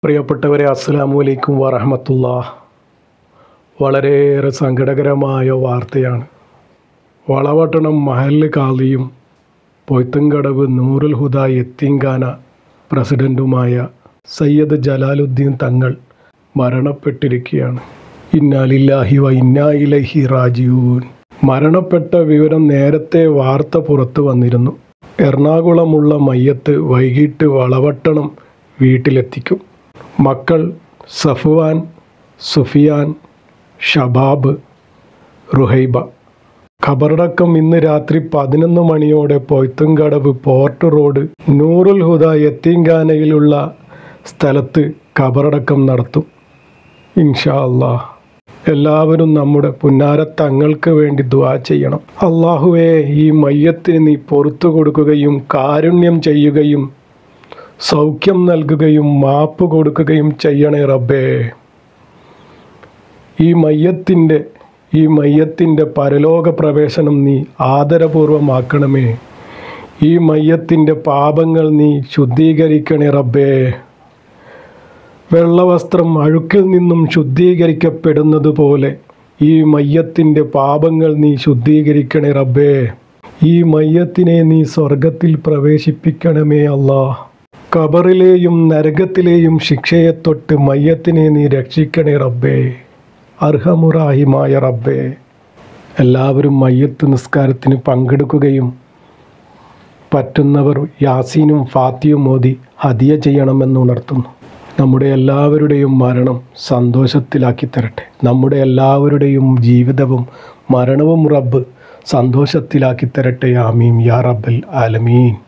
പ്രിയപ്പെട്ടവരെ, അസ്സലാമു അലൈക്കും വറഹ്മത്തുള്ളാഹ്. വളരെയേറെ സങ്കടകരമായ വാർത്തയാണ്. വളവട്ടണം മഹല്ല് ഖാദിയും പൊയ്ത്തുംകടവ് നൂറുൽ ഹുദ യത്തീംഖാന പ്രസിഡൻറ്റുമായ സയ്യിദ് ജലാലുദ്ദീൻ തങ്ങൾ മരണപ്പെട്ടിരിക്കുകയാണ്. ഇന്നാ ലില്ലാഹി വ ഇന്നാ ഇലൈഹി റാജിഊൻ. മരണപ്പെട്ട വിവരം നേരത്തെ വാർത്ത പുറത്തു വന്നിരുന്നു. എറണാകുളമുള്ള മയ്യത്ത് വൈകിട്ട് വളവട്ടണം വീട്ടിലെത്തിക്കും. മക്കൾ സഫ്വാൻ, സുഫിയാൻ, ഷബാബ്, റുഹൈബ. ഖബറടക്കം ഇന്ന് രാത്രി 11 മണിയോടെ പൊയ്ത്തുംകടവ് പോർട്ട് റോഡ് നൂറുൽ ഹുദ യത്തീംഖാനയിലുള്ള സ്ഥലത്ത് ഖബറടക്കം നടത്തും. ഇൻഷാ അല്ലാഹ്. എല്ലാവരും നമ്മുടെ പുന്നാരത്തങ്ങൾക്ക് വേണ്ടി ദുആ ചെയ്യണം. അല്ലാഹുവേ, ഈ മയ്യത്തിന് നീ പുറത്തു കൊടുക്കുകയും കാരുണ്യം ചെയ്യുകയും സൗഖ്യം നൽകുകയും മാപ്പ് കൊടുക്കുകയും ചെയ്യണേ റബ്ബേ. ഈ മയ്യത്തിൻ്റെ പരലോക പ്രവേശനം നീ ആദരപൂർവമാക്കണമേ. ഈ മയ്യത്തിൻ്റെ പാപങ്ങൾ നീ ശുദ്ധീകരിക്കണേ റബ്ബേ. വെള്ളവസ്ത്രം അഴുക്കിൽ നിന്നും ശുദ്ധീകരിക്കപ്പെടുന്നത് പോലെ ഈ മയ്യത്തിൻ്റെ പാപങ്ങൾ നീ ശുദ്ധീകരിക്കണേ റബ്ബേ. ഈ മയ്യത്തിനെ നീ സ്വർഗത്തിൽ പ്രവേശിപ്പിക്കണമേ അല്ലാഹ്. ഖബറിലെയും നരകത്തിലെയും ശിക്ഷയെ തൊട്ട് മയ്യത്തിനെ നീ രക്ഷിക്കണേ റബ്ബേ, അർഹമുറാഹിമായ റബ്ബേ. എല്ലാവരും മയ്യത്ത് നിസ്കാരത്തിന് പങ്കെടുക്കുകയും പറ്റുന്നവർ യാസീനും ഫാത്തിയും ഓതി ഹദിയ ചെയ്യണമെന്ന് ഉണർത്തുന്നു. നമ്മുടെ എല്ലാവരുടെയും മരണം സന്തോഷത്തിലാക്കി തരട്ടെ. നമ്മുടെ എല്ലാവരുടെയും ജീവിതവും മരണവും റബ്ബ് സന്തോഷത്തിലാക്കി തരട്ടെ. ആമീൻ യാ റബ്ബൽ ആലമീൻ.